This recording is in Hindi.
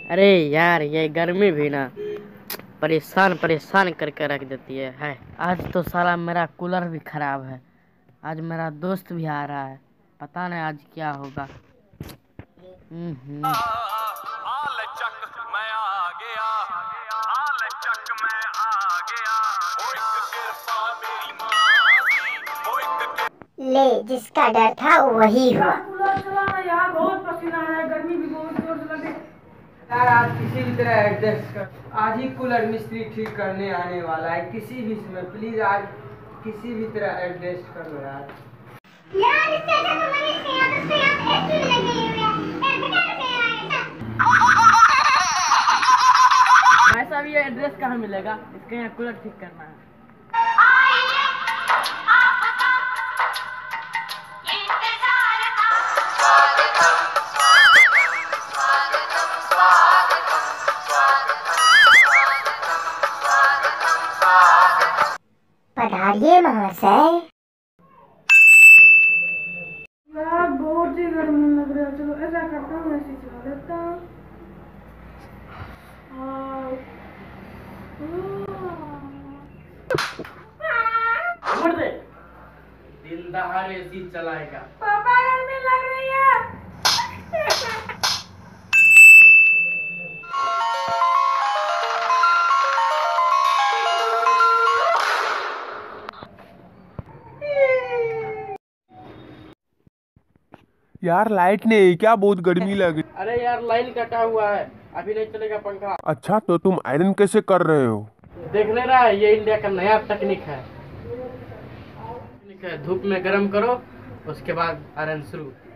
अरे यार ये गर्मी भी ना परेशान परेशान करके रख देती है। आज तो साला मेरा कूलर भी खराब है। आज मेरा दोस्त भी आ रहा है, पता नहीं आज क्या होगा। ले जिसका डर था वही हुआ। कूलर चलाना यार, बहुत पसीना है, गर्मी भी बहुत जोर से लगे यार। आज किसी भी तरह एडजस्ट कर, आज ही कूलर मिस्त्री ठीक करने आने वाला है। किसी भी समय प्लीज आज किसी भी तरह एडजस्ट कर लो यार। यार इससे अच्छा तो मैंने इससे यहाँ एसी भी लगी हुई है। ऐसा भी एड्रेस कहाँ मिलेगा, इसके यहाँ कूलर ठीक करना है। पधारिए महाशय। यार बहुत ही गर्मी लग रहा है, चलो ऐसा करता हूँ, ऐसे चला देता हूँ। दिन दहाड़े एसी चलाएगा। पापा गर्मी लग रही है। यार लाइट नहीं क्या, बहुत गर्मी लग रही। अरे यार लाइन कटा हुआ है, अभी नहीं चलेगा पंखा। अच्छा तो तुम आयरन कैसे कर रहे हो? देख ले रहा है, ये इंडिया का नया तकनीक है। धूप में गर्म करो, उसके बाद आयरन शुरू।